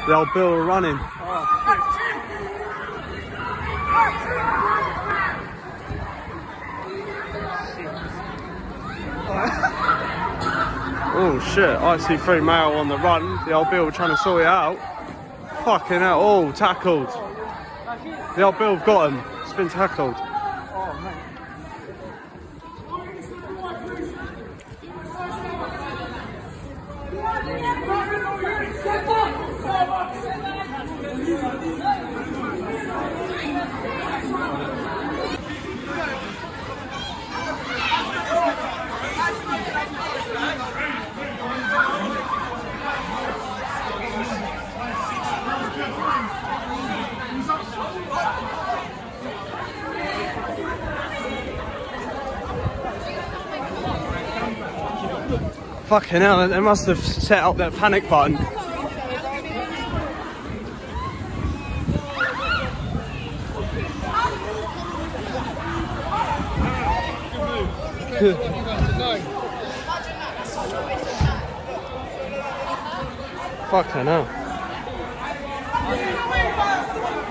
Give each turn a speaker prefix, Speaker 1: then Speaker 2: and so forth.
Speaker 1: The old Bill were running. Oh shit, I see 3 male on the run. The old Bill trying to sort it out. Fucking hell, oh, tackled. The old Bill have got him. It's been tackled. Fucking hell, they must have set up that panic button. Fucking hell.